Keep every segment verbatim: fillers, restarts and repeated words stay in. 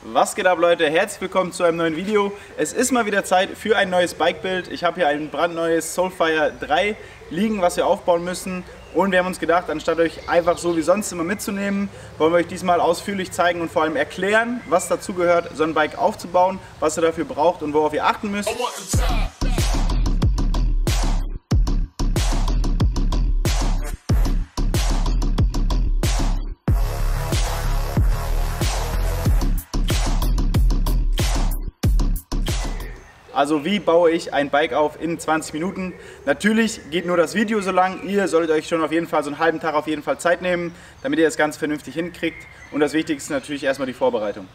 Was geht ab, Leute? Herzlich willkommen zu einem neuen Video. Es ist mal wieder Zeit für ein neues Bike-Bild. Ich habe hier ein brandneues Soulfire drei liegen, was wir aufbauen müssen. Und wir haben uns gedacht, anstatt euch einfach so wie sonst immer mitzunehmen, wollen wir euch diesmal ausführlich zeigen und vor allem erklären, was dazu gehört, so ein Bike aufzubauen, was ihr dafür braucht und worauf ihr achten müsst. Also wie baue ich ein Bike auf in zwanzig Minuten? Natürlich geht nur das Video so lang. Ihr solltet euch schon auf jeden Fall so einen halben Tag auf jeden Fall Zeit nehmen, damit ihr das Ganze vernünftig hinkriegt. Und das Wichtigste ist natürlich erstmal die Vorbereitung.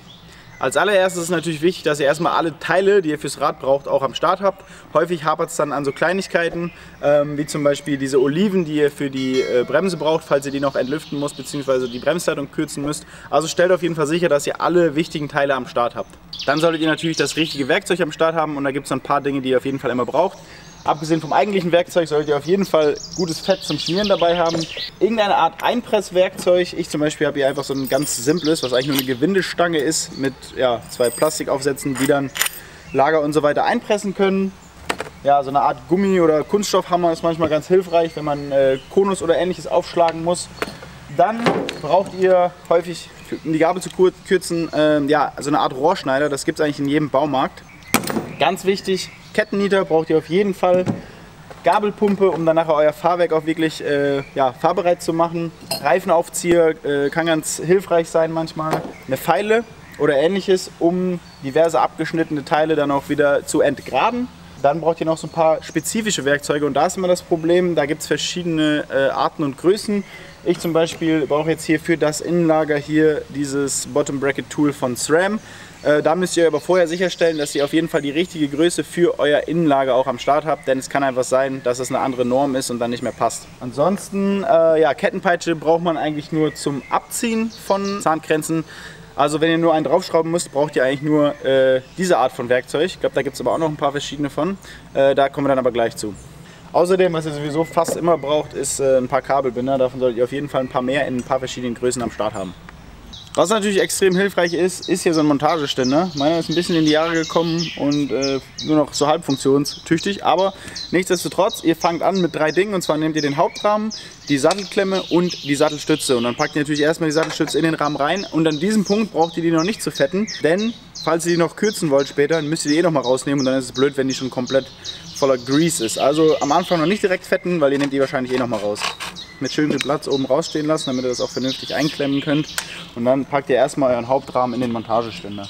Als allererstes ist natürlich wichtig, dass ihr erstmal alle Teile, die ihr fürs Rad braucht, auch am Start habt. Häufig hapert es dann an so Kleinigkeiten, ähm, wie zum Beispiel diese Oliven, die ihr für die äh, Bremse braucht, falls ihr die noch entlüften müsst, beziehungsweise die Bremsleitung kürzen müsst. Also stellt auf jeden Fall sicher, dass ihr alle wichtigen Teile am Start habt. Dann solltet ihr natürlich das richtige Werkzeug am Start haben und da gibt es ein paar Dinge, die ihr auf jeden Fall immer braucht. Abgesehen vom eigentlichen Werkzeug solltet ihr auf jeden Fall gutes Fett zum Schmieren dabei haben. Irgendeine Art Einpresswerkzeug. Ich zum Beispiel habe hier einfach so ein ganz simples, was eigentlich nur eine Gewindestange ist, mit ja, zwei Plastikaufsätzen, die dann Lager und so weiter einpressen können. Ja, so eine Art Gummi- oder Kunststoffhammer ist manchmal ganz hilfreich, wenn man äh, Konus oder ähnliches aufschlagen muss. Dann braucht ihr häufig, um die Gabel zu kürzen, äh, ja, so eine Art Rohrschneider. Das gibt es eigentlich in jedem Baumarkt. Ganz wichtig, Kettennieter braucht ihr auf jeden Fall. Gabelpumpe, um dann nachher euer Fahrwerk auch wirklich äh, ja, fahrbereit zu machen. Reifenaufzieher äh, kann ganz hilfreich sein manchmal. Eine Feile oder ähnliches, um diverse abgeschnittene Teile dann auch wieder zu entgraben. Dann braucht ihr noch so ein paar spezifische Werkzeuge und da ist immer das Problem, da gibt es verschiedene äh, Arten und Größen. Ich zum Beispiel brauche jetzt hier für das Innenlager hier dieses Bottom Bracket Tool von SRAM. Äh, da müsst ihr aber vorher sicherstellen, dass ihr auf jeden Fall die richtige Größe für euer Innenlager auch am Start habt, denn es kann einfach sein, dass es eine andere Norm ist und dann nicht mehr passt. Ansonsten, äh, ja, Kettenpeitsche braucht man eigentlich nur zum Abziehen von Zahngrenzen. Also wenn ihr nur einen draufschrauben müsst, braucht ihr eigentlich nur äh, diese Art von Werkzeug. Ich glaube, da gibt es aber auch noch ein paar verschiedene von. Äh, da kommen wir dann aber gleich zu. Außerdem, was ihr sowieso fast immer braucht, ist äh, ein paar Kabelbinder. Davon solltet ihr auf jeden Fall ein paar mehr in ein paar verschiedenen Größen am Start haben. Was natürlich extrem hilfreich ist, ist hier so ein Montageständer. Meiner ist ein bisschen in die Jahre gekommen und äh, nur noch so halb funktionstüchtig. Aber nichtsdestotrotz, ihr fangt an mit drei Dingen. Und zwar nehmt ihr den Hauptrahmen, die Sattelklemme und die Sattelstütze. Und dann packt ihr natürlich erstmal die Sattelstütze in den Rahmen rein. Und an diesem Punkt braucht ihr die noch nicht zu fetten. Denn falls ihr die noch kürzen wollt später, dann müsst ihr die eh noch mal rausnehmen. Und dann ist es blöd, wenn die schon komplett voller Grease ist. Also am Anfang noch nicht direkt fetten, weil ihr nehmt die wahrscheinlich eh noch mal raus. Mit schön viel Platz oben rausstehen lassen, damit ihr das auch vernünftig einklemmen könnt. Und dann packt ihr erstmal euren Hauptrahmen in den Montageständer.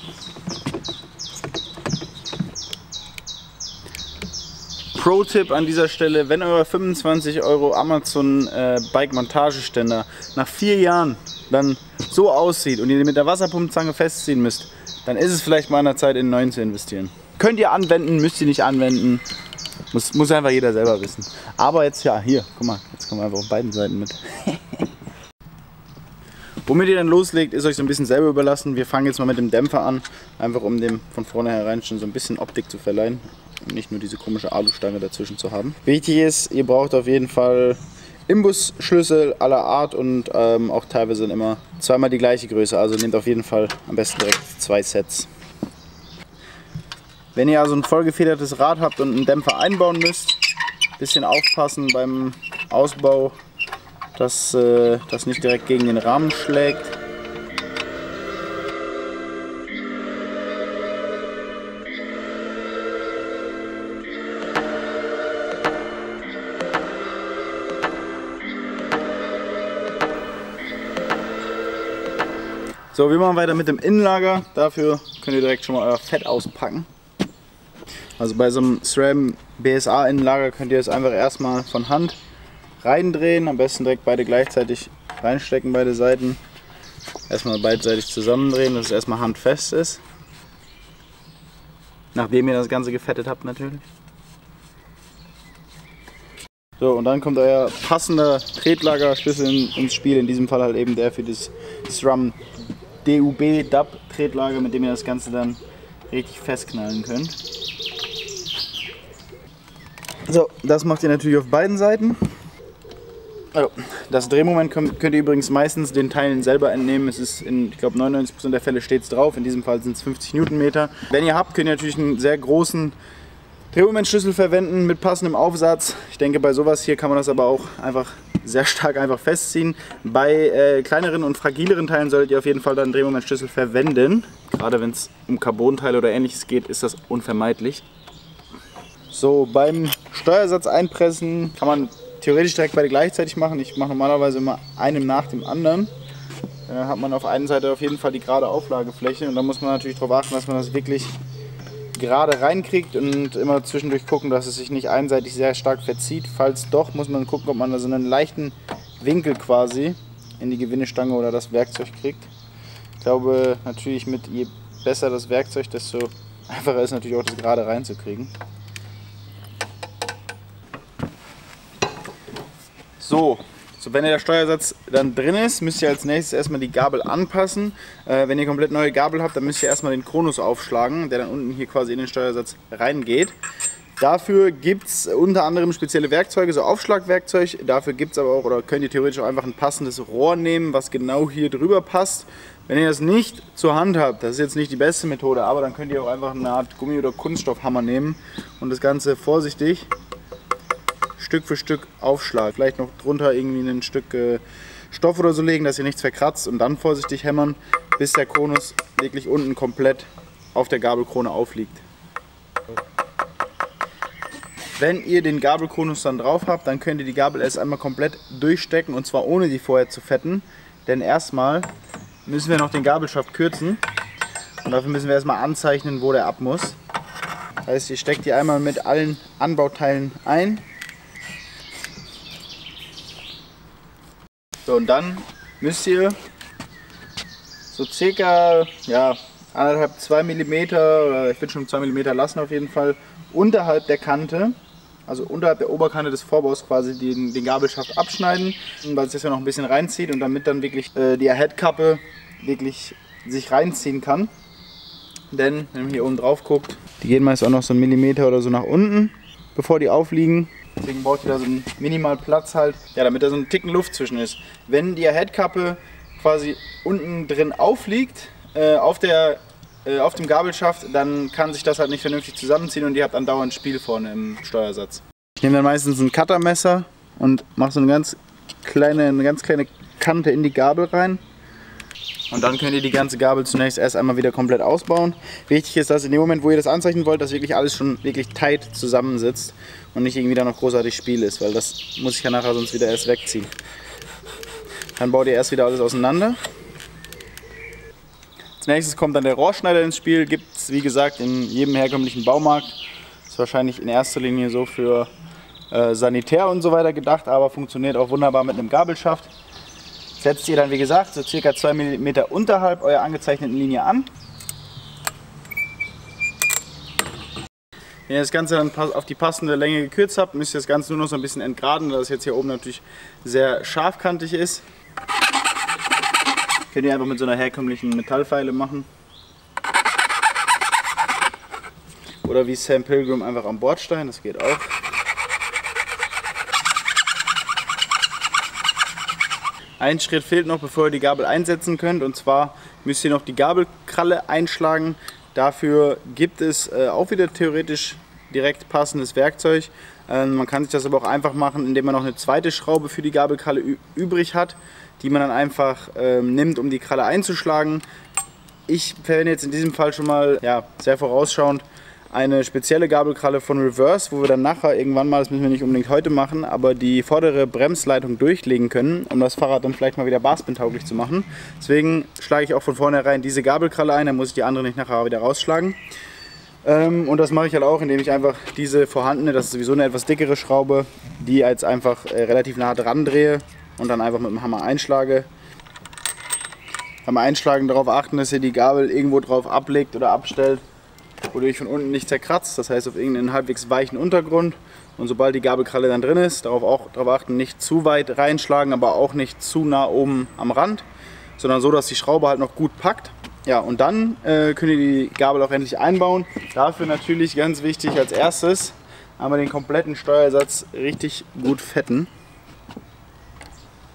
Pro-Tipp an dieser Stelle, wenn euer fünfundzwanzig Euro Amazon äh, Bike Montageständer nach vier Jahren dann so aussieht und ihr mit der Wasserpumpenzange festziehen müsst, dann ist es vielleicht mal an der Zeit, in einen neuen zu investieren. Könnt ihr anwenden, müsst ihr nicht anwenden. Muss, muss einfach jeder selber wissen. Aber jetzt, ja, hier, guck mal, jetzt kommen wir einfach auf beiden Seiten mit. Womit ihr dann loslegt, ist euch so ein bisschen selber überlassen. Wir fangen jetzt mal mit dem Dämpfer an, einfach um dem von vornherein schon so ein bisschen Optik zu verleihen und nicht nur diese komische Alustange dazwischen zu haben. Wichtig ist, ihr braucht auf jeden Fall Imbusschlüssel aller Art und ähm, auch teilweise dann immer zweimal die gleiche Größe. Also nehmt auf jeden Fall am besten direkt zwei Sets. Wenn ihr also ein vollgefedertes Rad habt und einen Dämpfer einbauen müsst, ein bisschen aufpassen beim Ausbau, dass äh, das nicht direkt gegen den Rahmen schlägt. So, wir machen weiter mit dem Innenlager. Dafür könnt ihr direkt schon mal euer Fett auspacken. Also bei so einem SRAM B S A Innenlager könnt ihr es einfach erstmal von Hand reindrehen, am besten direkt beide gleichzeitig reinstecken, beide Seiten. Erstmal beidseitig zusammendrehen, dass es erstmal handfest ist. Nachdem ihr das Ganze gefettet habt natürlich. So, und dann kommt euer passender Tretlagerschlüssel ins Spiel, in diesem Fall halt eben der für das SRAM D U B D A B Tretlager, mit dem ihr das Ganze dann richtig festknallen könnt. So, das macht ihr natürlich auf beiden Seiten. Also, das Drehmoment könnt, könnt ihr übrigens meistens den Teilen selber entnehmen. Es ist in, ich glaube, neunundneunzig Prozent der Fälle steht es drauf. In diesem Fall sind es fünfzig Newtonmeter. Wenn ihr habt, könnt ihr natürlich einen sehr großen Drehmomentschlüssel verwenden mit passendem Aufsatz. Ich denke, bei sowas hier kann man das aber auch einfach sehr stark einfach festziehen. Bei äh, kleineren und fragileren Teilen solltet ihr auf jeden Fall dann einen Drehmomentschlüssel verwenden. Gerade wenn es um Carbonteile oder ähnliches geht, ist das unvermeidlich. So, beim Steuersatz einpressen kann man theoretisch direkt beide gleichzeitig machen. Ich mache normalerweise immer einen nach dem anderen. Dann hat man auf einer Seite auf jeden Fall die gerade Auflagefläche und da muss man natürlich darauf achten, dass man das wirklich gerade reinkriegt und immer zwischendurch gucken, dass es sich nicht einseitig sehr stark verzieht. Falls doch, muss man gucken, ob man da so einen leichten Winkel quasi in die Gewindestange oder das Werkzeug kriegt. Ich glaube natürlich, mit je besser das Werkzeug, desto einfacher ist natürlich auch das gerade reinzukriegen. So. So, wenn der Steuersatz dann drin ist, müsst ihr als nächstes erstmal die Gabel anpassen. Äh, wenn ihr komplett neue Gabel habt, dann müsst ihr erstmal den Konus aufschlagen, der dann unten hier quasi in den Steuersatz reingeht. Dafür gibt es unter anderem spezielle Werkzeuge, so Aufschlagwerkzeug. Dafür gibt es aber auch, oder könnt ihr theoretisch auch einfach ein passendes Rohr nehmen, was genau hier drüber passt. Wenn ihr das nicht zur Hand habt, das ist jetzt nicht die beste Methode, aber dann könnt ihr auch einfach eine Art Gummi- oder Kunststoffhammer nehmen und das Ganze vorsichtig Stück für Stück aufschlagen. Vielleicht noch drunter irgendwie ein Stück äh, Stoff oder so legen, dass ihr nichts verkratzt und dann vorsichtig hämmern, bis der Konus wirklich unten komplett auf der Gabelkrone aufliegt. Wenn ihr den Gabelkonus dann drauf habt, dann könnt ihr die Gabel erst einmal komplett durchstecken und zwar ohne die vorher zu fetten. Denn erstmal müssen wir noch den Gabelschaft kürzen und dafür müssen wir erstmal anzeichnen, wo der ab muss. Das heißt, ihr steckt die einmal mit allen Anbauteilen ein. So, und dann müsst ihr so circa ja, anderthalb, zwei Millimeter, oder ich würde schon zwei Millimeter lassen auf jeden Fall, unterhalb der Kante, also unterhalb der Oberkante des Vorbaus quasi den, den Gabelschaft abschneiden, weil es das ja noch ein bisschen reinzieht und damit dann wirklich äh, die Headkappe wirklich sich reinziehen kann. Denn wenn man hier oben drauf guckt, die gehen meist auch noch so einen Millimeter oder so nach unten, bevor die aufliegen. Deswegen braucht ihr da so einen minimal Platz halt, ja, damit da so ein Ticken Luft zwischen ist. Wenn die Headkappe quasi unten drin aufliegt, äh, auf, der, äh, auf dem Gabelschaft, dann kann sich das halt nicht vernünftig zusammenziehen und ihr habt andauernd Spiel vorne im Steuersatz. Ich nehme dann meistens ein Cuttermesser und mache so eine ganz kleine, eine ganz kleine Kante in die Gabel rein. Und dann könnt ihr die ganze Gabel zunächst erst einmal wieder komplett ausbauen. Wichtig ist, dass in dem Moment, wo ihr das anzeichnen wollt, dass wirklich alles schon wirklich tight zusammensitzt und nicht irgendwie da noch großartig Spiel ist, weil das muss ich ja nachher sonst wieder erst wegziehen. Dann baut ihr erst wieder alles auseinander. Als nächstes kommt dann der Rohrschneider ins Spiel. Gibt es, wie gesagt, in jedem herkömmlichen Baumarkt. Ist wahrscheinlich in erster Linie so für äh, Sanitär und so weiter gedacht, aber funktioniert auch wunderbar mit einem Gabelschaft. Setzt ihr dann, wie gesagt, so circa zwei Millimeter unterhalb eurer angezeichneten Linie an. Wenn ihr das Ganze dann auf die passende Länge gekürzt habt, müsst ihr das Ganze nur noch so ein bisschen entgraden, da das jetzt hier oben natürlich sehr scharfkantig ist. Könnt ihr einfach mit so einer herkömmlichen Metallfeile machen. Oder wie Sam Pilgrim einfach am Bordstein, das geht auch. Ein Schritt fehlt noch, bevor ihr die Gabel einsetzen könnt, und zwar müsst ihr noch die Gabelkralle einschlagen. Dafür gibt es äh, auch wieder theoretisch direkt passendes Werkzeug. Ähm, man kann sich das aber auch einfach machen, indem man noch eine zweite Schraube für die Gabelkralle übrig hat, die man dann einfach ähm, nimmt, um die Kralle einzuschlagen. Ich verwende jetzt in diesem Fall schon mal, ja, sehr vorausschauend, eine spezielle Gabelkralle von Reverse, wo wir dann nachher irgendwann mal, das müssen wir nicht unbedingt heute machen, aber die vordere Bremsleitung durchlegen können, um das Fahrrad dann vielleicht mal wieder barspin-tauglich zu machen. Deswegen schlage ich auch von vornherein diese Gabelkralle ein, dann muss ich die andere nicht nachher wieder rausschlagen. Ähm, und das mache ich halt auch, indem ich einfach diese vorhandene, das ist sowieso eine etwas dickere Schraube, die jetzt einfach äh, relativ nah dran drehe und dann einfach mit dem Hammer einschlage. Beim Einschlagen darauf achten, dass ihr die Gabel irgendwo drauf ablegt oder abstellt, wodurch von unten nicht zerkratzt, das heißt auf irgendeinen halbwegs weichen Untergrund. Und sobald die Gabelkralle dann drin ist, darauf auch darauf achten, nicht zu weit reinschlagen, aber auch nicht zu nah oben am Rand, sondern so, dass die Schraube halt noch gut packt. Ja, und dann äh, könnt ihr die Gabel auch endlich einbauen. Dafür natürlich ganz wichtig als erstes einmal den kompletten Steuersatz richtig gut fetten.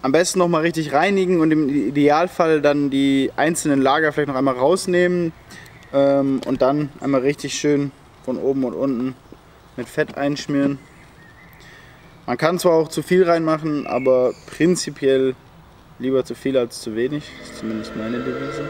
am besten noch mal richtig reinigen und im Idealfall dann die einzelnen Lager vielleicht noch einmal rausnehmen ähm, und dann einmal richtig schön von oben und unten mit Fett einschmieren. Man kann zwar auch zu viel reinmachen, aber prinzipiell lieber zu viel als zu wenig. Das ist zumindest meine Devise.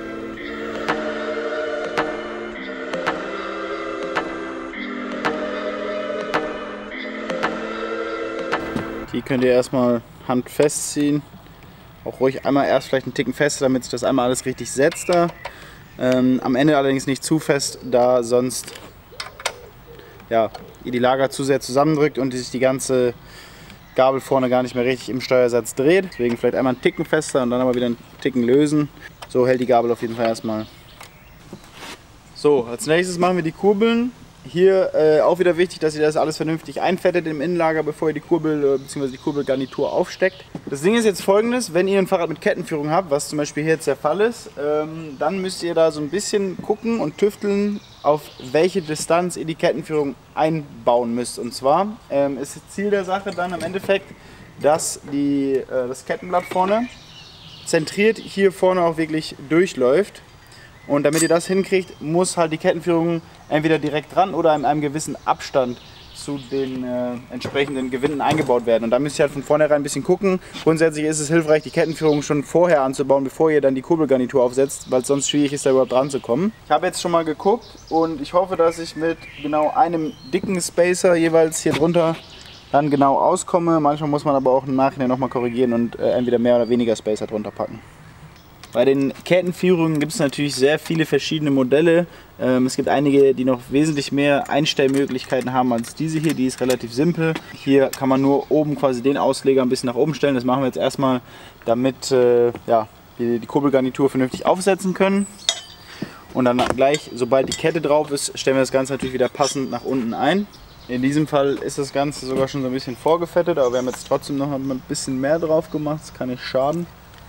Die könnt ihr erstmal handfest ziehen. Auch ruhig einmal erst vielleicht einen Ticken fester, damit sich das einmal alles richtig setzt da. Ähm, am Ende allerdings nicht zu fest, da sonst ja, ihr die Lager zu sehr zusammendrückt und sich die ganze Gabel vorne gar nicht mehr richtig im Steuersatz dreht. Deswegen vielleicht einmal einen Ticken fester und dann aber wieder einen Ticken lösen. So hält die Gabel auf jeden Fall erstmal. So, als nächstes machen wir die Kurbeln. Hier äh, auch wieder wichtig, dass ihr das alles vernünftig einfettet im Innenlager, bevor ihr die Kurbel äh, bzw. die Kurbelgarnitur aufsteckt. Das Ding ist jetzt folgendes: Wenn ihr ein Fahrrad mit Kettenführung habt, was zum Beispiel hier jetzt der Fall ist, ähm, dann müsst ihr da so ein bisschen gucken und tüfteln, auf welche Distanz ihr die Kettenführung einbauen müsst. Und zwar ähm, ist das Ziel der Sache dann im Endeffekt, dass die, äh, das Kettenblatt vorne zentriert hier vorne auch wirklich durchläuft. Und damit ihr das hinkriegt, muss halt die Kettenführung entweder direkt dran oder in einem gewissen Abstand zu den äh, entsprechenden Gewinden eingebaut werden. Und da müsst ihr halt von vornherein ein bisschen gucken. Grundsätzlich ist es hilfreich, die Kettenführung schon vorher anzubauen, bevor ihr dann die Kurbelgarnitur aufsetzt, weil es sonst schwierig ist, da überhaupt dran zu kommen. Ich habe jetzt schon mal geguckt und ich hoffe, dass ich mit genau einem dicken Spacer jeweils hier drunter dann genau auskomme. Manchmal muss man aber auch im Nachhinein nochmal korrigieren und äh, entweder mehr oder weniger Spacer drunter packen. Bei den Kettenführungen gibt es natürlich sehr viele verschiedene Modelle. Ähm, es gibt einige, die noch wesentlich mehr Einstellmöglichkeiten haben als diese hier. Die ist relativ simpel. Hier kann man nur oben quasi den Ausleger ein bisschen nach oben stellen. Das machen wir jetzt erstmal, damit äh, ja, wir die Kurbelgarnitur vernünftig aufsetzen können. Und dann gleich, sobald die Kette drauf ist, stellen wir das Ganze natürlich wieder passend nach unten ein. In diesem Fall ist das Ganze sogar schon so ein bisschen vorgefettet, aber wir haben jetzt trotzdem noch ein bisschen mehr drauf gemacht. Das kann nicht schaden.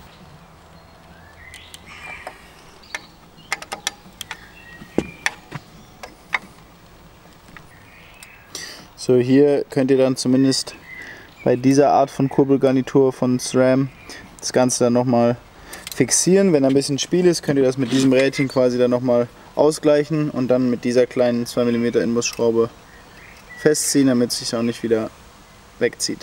So, hier könnt ihr dann zumindest bei dieser Art von Kurbelgarnitur von SRAM das Ganze dann nochmal fixieren. Wenn ein bisschen Spiel ist, könnt ihr das mit diesem Rädchen quasi dann nochmal ausgleichen und dann mit dieser kleinen zwei Millimeter Inbusschraube festziehen, damit es sich auch nicht wieder wegzieht.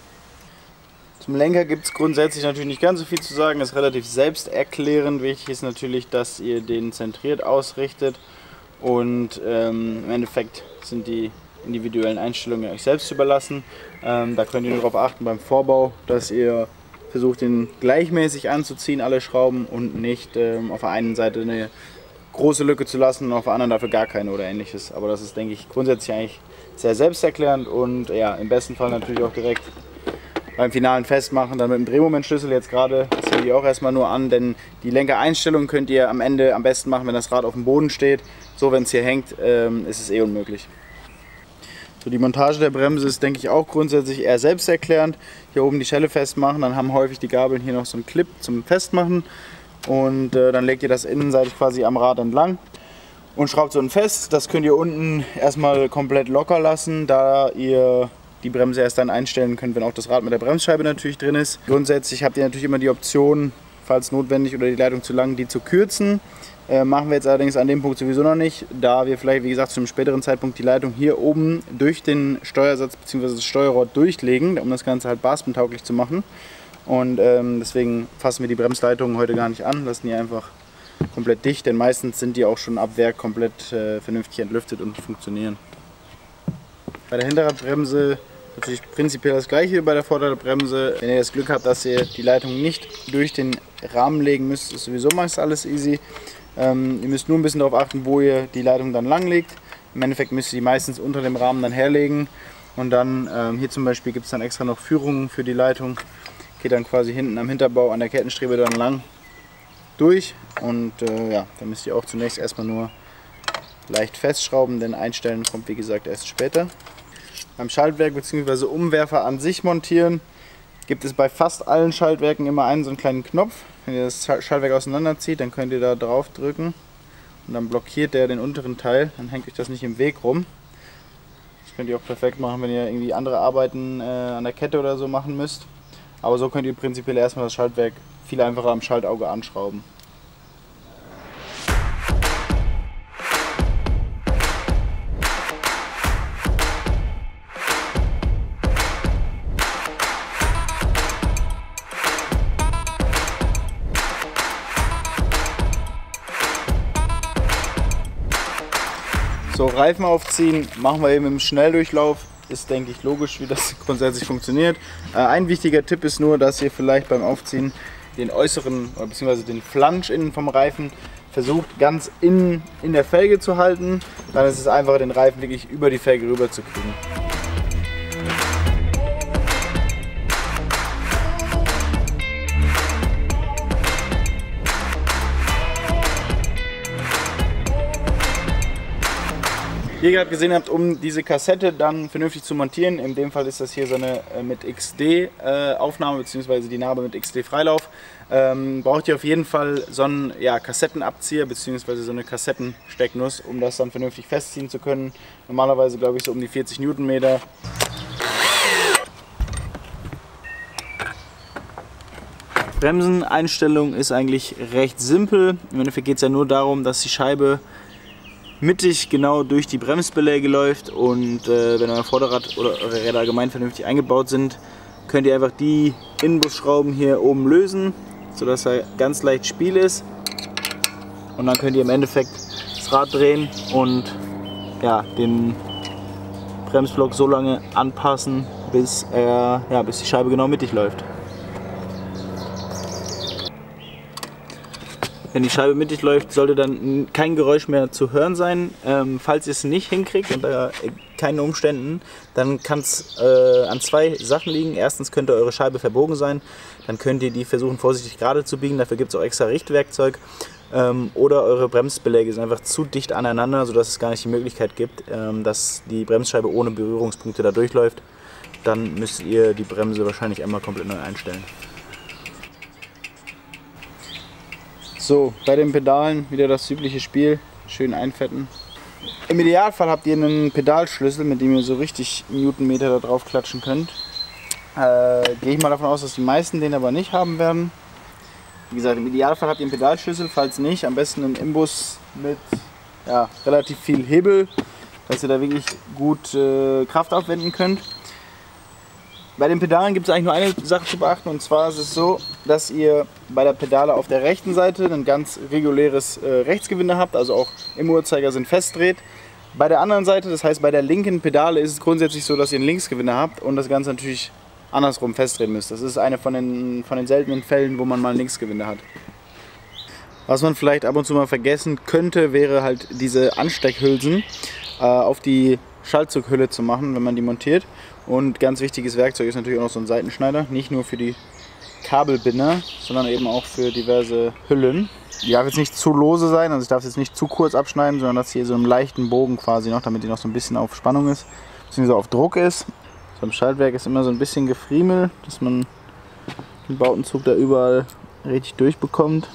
Zum Lenker gibt es grundsätzlich natürlich nicht ganz so viel zu sagen, das ist relativ selbsterklärend. Wichtig ist natürlich, dass ihr den zentriert ausrichtet und ähm, im Endeffekt sind die individuellen Einstellungen euch selbst überlassen. Ähm, da könnt ihr nur darauf achten beim Vorbau, dass ihr versucht, den gleichmäßig anzuziehen, alle Schrauben, und nicht ähm, auf der einen Seite eine große Lücke zu lassen und auf der anderen dafür gar keine oder ähnliches. Aber das ist, denke ich, grundsätzlich eigentlich sehr selbsterklärend und ja, im besten Fall natürlich auch direkt beim finalen Festmachen dann mit dem Drehmomentschlüssel. Jetzt gerade ziehen die auch erstmal nur an, denn die Lenkereinstellung könnt ihr am Ende am besten machen, wenn das Rad auf dem Boden steht. So, wenn es hier hängt, ähm, ist es eh unmöglich. So, die Montage der Bremse ist, denke ich, auch grundsätzlich eher selbsterklärend. Hier oben die Schelle festmachen, dann haben häufig die Gabeln hier noch so einen Clip zum Festmachen und äh, dann legt ihr das innenseitig quasi am Rad entlang und schraubt so ein fest. Das könnt ihr unten erstmal komplett locker lassen, da ihr die Bremse erst dann einstellen könnt, wenn auch das Rad mit der Bremsscheibe natürlich drin ist. Grundsätzlich habt ihr natürlich immer die Option, falls notwendig oder die Leitung zu lang, die zu kürzen. Äh, machen wir jetzt allerdings an dem Punkt sowieso noch nicht, da wir vielleicht, wie gesagt, zu einem späteren Zeitpunkt die Leitung hier oben durch den Steuersatz bzw. das Steuerrohr durchlegen, um das Ganze halt basbentauglich zu machen. Und ähm, deswegen fassen wir die Bremsleitungen heute gar nicht an, lassen die einfach komplett dicht, denn meistens sind die auch schon ab Werk komplett äh, vernünftig entlüftet und funktionieren. Bei der Hinterradbremse natürlich prinzipiell das gleiche wie bei der Vorderradbremse. Wenn ihr das Glück habt, dass ihr die Leitung nicht durch den Rahmen legen müsst, ist sowieso meist alles easy. Ähm, ihr müsst nur ein bisschen darauf achten, wo ihr die Leitung dann lang legt. Im Endeffekt müsst ihr die meistens unter dem Rahmen dann herlegen. Und dann, ähm, hier zum Beispiel gibt es dann extra noch Führungen für die Leitung. Geht dann quasi hinten am Hinterbau an der Kettenstrebe dann lang durch. Und äh, ja, dann müsst ihr auch zunächst erstmal nur leicht festschrauben, denn einstellen kommt wie gesagt erst später. Beim Schaltwerk bzw. Umwerfer an sich montieren gibt es bei fast allen Schaltwerken immer einen so einen kleinen Knopf. Wenn ihr das Schaltwerk auseinanderzieht, dann könnt ihr da drauf drücken und dann blockiert der den unteren Teil, dann hängt euch das nicht im Weg rum. Das könnt ihr auch perfekt machen, wenn ihr irgendwie andere Arbeiten äh, an der Kette oder so machen müsst. Aber so könnt ihr prinzipiell erstmal das Schaltwerk viel einfacher am Schaltauge anschrauben. So, Reifen aufziehen machen wir eben im Schnelldurchlauf. Ist, denke ich, logisch, wie das grundsätzlich funktioniert. Äh, ein wichtiger Tipp ist nur, dass ihr vielleicht beim Aufziehen den äußeren, oder beziehungsweise den Flansch innen vom Reifen versucht ganz innen in der Felge zu halten. Dann ist es einfacher, den Reifen wirklich über die Felge rüber zu kriegen. Wie ihr gerade gesehen habt, um diese Kassette dann vernünftig zu montieren, in dem Fall ist das hier so eine äh, mit X D äh, Aufnahme bzw. die Narbe mit X D Freilauf, ähm, braucht ihr auf jeden Fall so einen ja, Kassettenabzieher bzw. so eine Kassettenstecknuss, um das dann vernünftig festziehen zu können. Normalerweise glaube ich so um die vierzig Newtonmeter. Bremseneinstellung ist eigentlich recht simpel. Im Endeffekt geht es ja nur darum, dass die Scheibe mittig genau durch die Bremsbeläge läuft und äh, wenn euer Vorderrad oder eure Räder allgemein vernünftig eingebaut sind, könnt ihr einfach die Inbusschrauben hier oben lösen, sodass er ganz leicht Spiel ist, und dann könnt ihr im Endeffekt das Rad drehen und ja, den Bremsblock so lange anpassen, bis, er, ja, bis die Scheibe genau mittig läuft. Wenn die Scheibe mittig läuft, sollte dann kein Geräusch mehr zu hören sein. Ähm, falls ihr es nicht hinkriegt, unter keinen Umständen, dann kann es äh, an zwei Sachen liegen. Erstens könnte eure Scheibe verbogen sein, dann könnt ihr die versuchen vorsichtig gerade zu biegen, dafür gibt es auch extra Richtwerkzeug. Ähm, oder eure Bremsbeläge sind einfach zu dicht aneinander, sodass es gar nicht die Möglichkeit gibt, ähm, dass die Bremsscheibe ohne Berührungspunkte da durchläuft. Dann müsst ihr die Bremse wahrscheinlich einmal komplett neu einstellen. So, bei den Pedalen wieder das übliche Spiel, schön einfetten. Im Idealfall habt ihr einen Pedalschlüssel, mit dem ihr so richtig Newtonmeter da drauf klatschen könnt. Äh, Gehe ich mal davon aus, dass die meisten den aber nicht haben werden. Wie gesagt, im Idealfall habt ihr einen Pedalschlüssel, falls nicht, am besten einen Imbus mit ja, relativ viel Hebel, dass ihr da wirklich gut äh, Kraft aufwenden könnt. Bei den Pedalen gibt es eigentlich nur eine Sache zu beachten, und zwar ist es so, dass ihr bei der Pedale auf der rechten Seite ein ganz reguläres äh, Rechtsgewinde habt, also auch im Uhrzeigersinn festdreht. Bei der anderen Seite, das heißt bei der linken Pedale, ist es grundsätzlich so, dass ihr ein Linksgewinde habt und das Ganze natürlich andersrum festdrehen müsst. Das ist eine von den, von den seltenen Fällen, wo man mal ein Linksgewinde hat. Was man vielleicht ab und zu mal vergessen könnte, wäre halt diese Ansteckhülsen äh, auf die Schaltzughülle zu machen, wenn man die montiert. Und ganz wichtiges Werkzeug ist natürlich auch noch so ein Seitenschneider, nicht nur für die Kabelbinder, sondern eben auch für diverse Hüllen. Die darf jetzt nicht zu lose sein, also ich darf es jetzt nicht zu kurz abschneiden, sondern dass hier so einen leichten Bogen quasi noch, damit die noch so ein bisschen auf Spannung ist, beziehungsweise auf Druck ist. So, im Schaltwerk ist immer so ein bisschen Gefriemel, dass man den Bautenzug da überall richtig durchbekommt.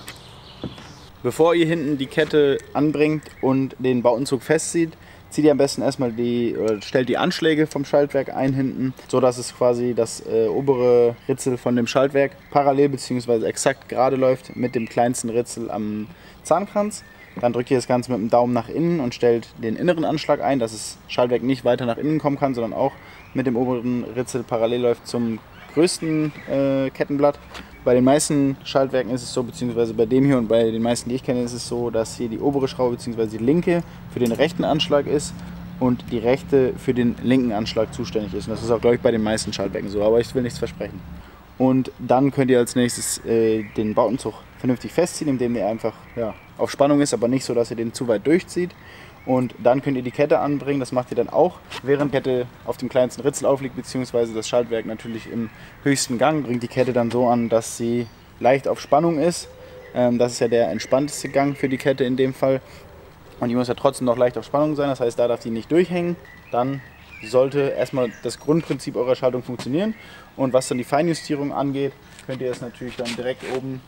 Bevor ihr hinten die Kette anbringt und den Bautenzug festzieht, zieht ihr am besten erstmal die, oder stellt die Anschläge vom Schaltwerk ein hinten, so dass es quasi das äh, obere Ritzel von dem Schaltwerk parallel bzw. exakt gerade läuft mit dem kleinsten Ritzel am Zahnkranz. Dann drückt ihr das Ganze mit dem Daumen nach innen und stellt den inneren Anschlag ein, dass das Schaltwerk nicht weiter nach innen kommen kann, sondern auch mit dem oberen Ritzel parallel läuft zum größten äh, Kettenblatt. Bei den meisten Schaltwerken ist es so, beziehungsweise bei dem hier und bei den meisten, die ich kenne, ist es so, dass hier die obere Schraube bzw. die linke für den rechten Anschlag ist und die rechte für den linken Anschlag zuständig ist. Und das ist auch, glaube ich, bei den meisten Schaltwerken so, aber ich will nichts versprechen. Und dann könnt ihr als nächstes äh, den Bautenzug vernünftig festziehen, indem der einfach ja, auf Spannung ist, aber nicht so, dass ihr den zu weit durchzieht. Und dann könnt ihr die Kette anbringen, das macht ihr dann auch, während die Kette auf dem kleinsten Ritzel aufliegt, beziehungsweise das Schaltwerk natürlich im höchsten Gang, bringt die Kette dann so an, dass sie leicht auf Spannung ist. Ähm, das ist ja der entspannteste Gang für die Kette in dem Fall. Und die muss ja trotzdem noch leicht auf Spannung sein, das heißt, da darf die nicht durchhängen. Dann sollte erstmal das Grundprinzip eurer Schaltung funktionieren. Und was dann die Feinjustierung angeht, könnt ihr es natürlich dann direkt oben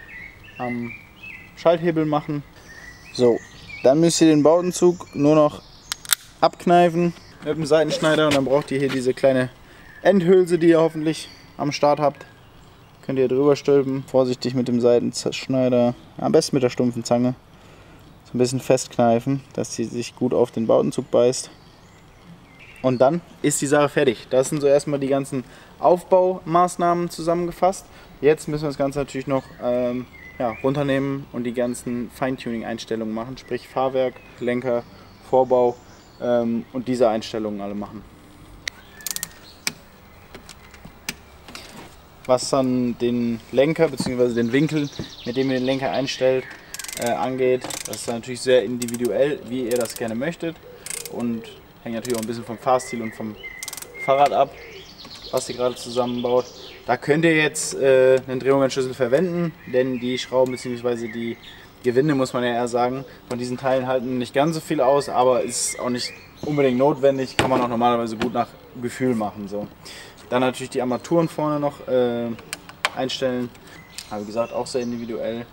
am Schalthebel machen. So. Dann müsst ihr den Bautenzug nur noch abkneifen mit dem Seitenschneider und dann braucht ihr hier diese kleine Endhülse, die ihr hoffentlich am Start habt. Könnt ihr drüber stülpen, vorsichtig mit dem Seitenschneider, am besten mit der stumpfen Zange. So ein bisschen festkneifen, dass sie sich gut auf den Bowdenzug beißt. Und dann ist die Sache fertig. Das sind so erstmal die ganzen Aufbaumaßnahmen zusammengefasst. Jetzt müssen wir das Ganze natürlich noch ähm, ja, runternehmen und die ganzen Feintuning-Einstellungen machen, sprich Fahrwerk, Lenker, Vorbau ähm, und diese Einstellungen alle machen. Was dann den Lenker bzw. den Winkel, mit dem ihr den Lenker einstellt, äh, angeht, das ist natürlich sehr individuell, wie ihr das gerne möchtet und hängt natürlich auch ein bisschen vom Fahrstil und vom Fahrrad ab, was ihr gerade zusammenbaut. Da könnt ihr jetzt äh, einen Drehmomentschlüssel verwenden, denn die Schrauben bzw. die Gewinde, muss man ja eher sagen, von diesen Teilen halten nicht ganz so viel aus, aber ist auch nicht unbedingt notwendig, kann man auch normalerweise gut nach Gefühl machen. So. Dann natürlich die Armaturen vorne noch äh, einstellen, aber wie gesagt auch sehr individuell.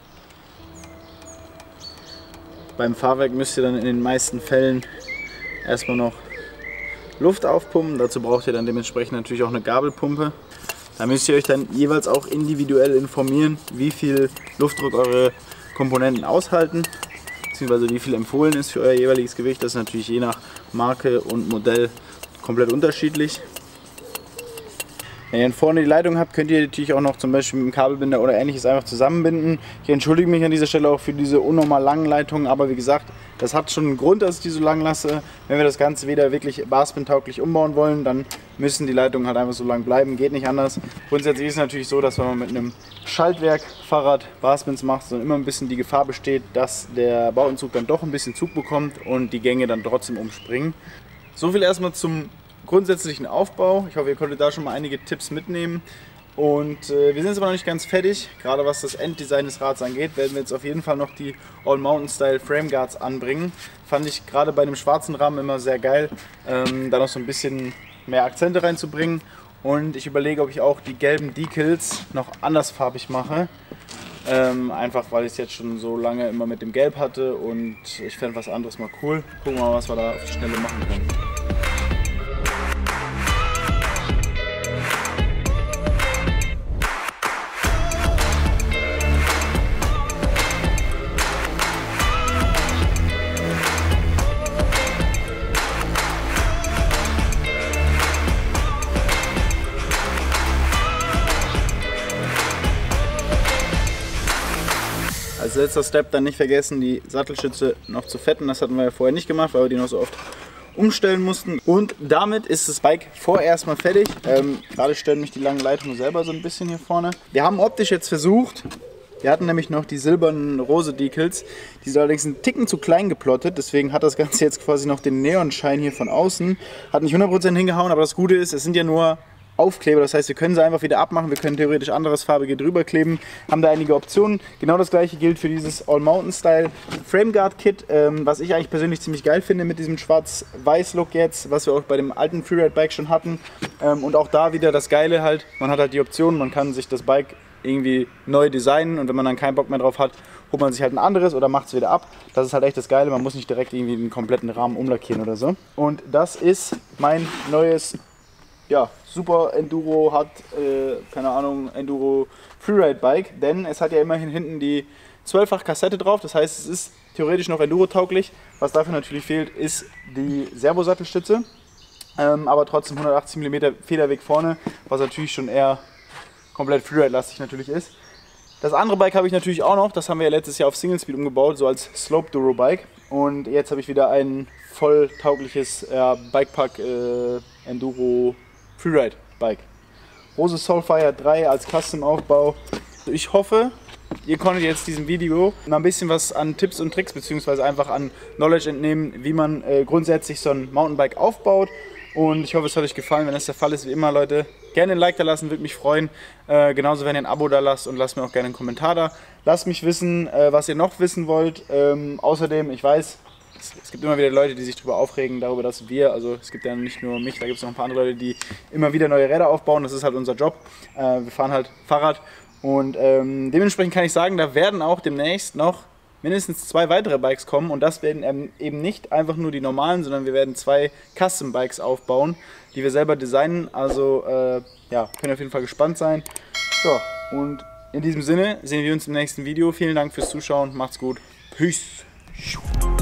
Beim Fahrwerk müsst ihr dann in den meisten Fällen erstmal noch Luft aufpumpen, dazu braucht ihr dann dementsprechend natürlich auch eine Gabelpumpe. Da müsst ihr euch dann jeweils auch individuell informieren, wie viel Luftdruck eure Komponenten aushalten, beziehungsweise wie viel empfohlen ist für euer jeweiliges Gewicht. Das ist natürlich je nach Marke und Modell komplett unterschiedlich. Wenn ihr dann vorne die Leitung habt, könnt ihr natürlich auch noch zum Beispiel mit einem Kabelbinder oder ähnliches einfach zusammenbinden. Ich entschuldige mich an dieser Stelle auch für diese unnormal langen Leitungen, aber wie gesagt, das hat schon einen Grund, dass ich die so lang lasse. Wenn wir das Ganze wieder wirklich barspin-tauglich umbauen wollen, dann müssen die Leitungen halt einfach so lang bleiben, geht nicht anders. Grundsätzlich ist es natürlich so, dass wenn man mit einem Schaltwerk-Fahrrad Barspins macht, dann immer ein bisschen die Gefahr besteht, dass der Bowdenzug dann doch ein bisschen Zug bekommt und die Gänge dann trotzdem umspringen. So viel erstmal zum grundsätzlichen Aufbau. Ich hoffe, ihr konntet da schon mal einige Tipps mitnehmen. Und äh, wir sind jetzt aber noch nicht ganz fertig. Gerade was das Enddesign des Rads angeht, werden wir jetzt auf jeden Fall noch die All Mountain Style Frame Guards anbringen. Fand ich gerade bei dem schwarzen Rahmen immer sehr geil, ähm, da noch so ein bisschen mehr Akzente reinzubringen. Und ich überlege, ob ich auch die gelben Decals noch andersfarbig mache. Ähm, einfach weil ich es jetzt schon so lange immer mit dem Gelb hatte und ich fände was anderes mal cool. Gucken wir mal, was wir da auf die Schnelle machen können. Als letzter Step dann nicht vergessen, die Sattelstütze noch zu fetten. Das hatten wir ja vorher nicht gemacht, weil wir die noch so oft umstellen mussten. Und damit ist das Bike vorerst mal fertig. Ähm, gerade stören mich die langen Leitungen selber so ein bisschen hier vorne. Wir haben optisch jetzt versucht, wir hatten nämlich noch die silbernen Rose-Decals, die sind allerdings einen Ticken zu klein geplottet, deswegen hat das Ganze jetzt quasi noch den Neonschein hier von außen. Hat nicht hundert Prozent hingehauen, aber das Gute ist, es sind ja nur Aufkleber, das heißt, wir können sie einfach wieder abmachen, wir können theoretisch anderes farbige drüber kleben, haben da einige Optionen. Genau das gleiche gilt für dieses All Mountain Style Frame Guard Kit, ähm, was ich eigentlich persönlich ziemlich geil finde mit diesem schwarz-weiß Look jetzt, was wir auch bei dem alten Freeride Bike schon hatten. Ähm, und auch da wieder das Geile halt, man hat halt die Option, man kann sich das Bike irgendwie neu designen und wenn man dann keinen Bock mehr drauf hat, holt man sich halt ein anderes oder macht es wieder ab. Das ist halt echt das Geile, man muss nicht direkt irgendwie den kompletten Rahmen umlackieren oder so. Und das ist mein neues, ja, super Enduro hat, äh, keine Ahnung, Enduro Freeride Bike, denn es hat ja immerhin hinten die zwölffach Kassette drauf, das heißt, es ist theoretisch noch Enduro tauglich. Was dafür natürlich fehlt, ist die Servo-Sattelstütze, ähm, aber trotzdem hundertachtzig Millimeter Federweg vorne, was natürlich schon eher komplett Freeride-lastig natürlich ist. Das andere Bike habe ich natürlich auch noch, das haben wir ja letztes Jahr auf Single Speed umgebaut, so als Slope Duro Bike. Und jetzt habe ich wieder ein voll taugliches ja, Bikepark äh, Enduro Freeride Bike. Rose Soulfire drei als Custom-Aufbau. Ich hoffe, ihr konntet jetzt diesem Video mal ein bisschen was an Tipps und Tricks bzw. einfach an Knowledge entnehmen, wie man äh, grundsätzlich so ein Mountainbike aufbaut. Und ich hoffe, es hat euch gefallen. Wenn das der Fall ist, wie immer, Leute, gerne ein Like da lassen, würde mich freuen. Äh, genauso, wenn ihr ein Abo da lasst und lasst mir auch gerne einen Kommentar da. Lasst mich wissen, äh, was ihr noch wissen wollt. Ähm, außerdem, ich weiß, es, es gibt immer wieder Leute, die sich darüber aufregen, darüber, dass wir, also es gibt ja nicht nur mich, da gibt es noch ein paar andere Leute, die immer wieder neue Räder aufbauen. Das ist halt unser Job. Äh, wir fahren halt Fahrrad. Und ähm, dementsprechend kann ich sagen, da werden auch demnächst noch mindestens zwei weitere Bikes kommen und das werden eben nicht einfach nur die normalen, sondern wir werden zwei Custom Bikes aufbauen, die wir selber designen. Also äh, ja, könnt ihr auf jeden Fall gespannt sein. So, Und in diesem Sinne sehen wir uns im nächsten Video. Vielen Dank fürs Zuschauen. Macht's gut. Peace.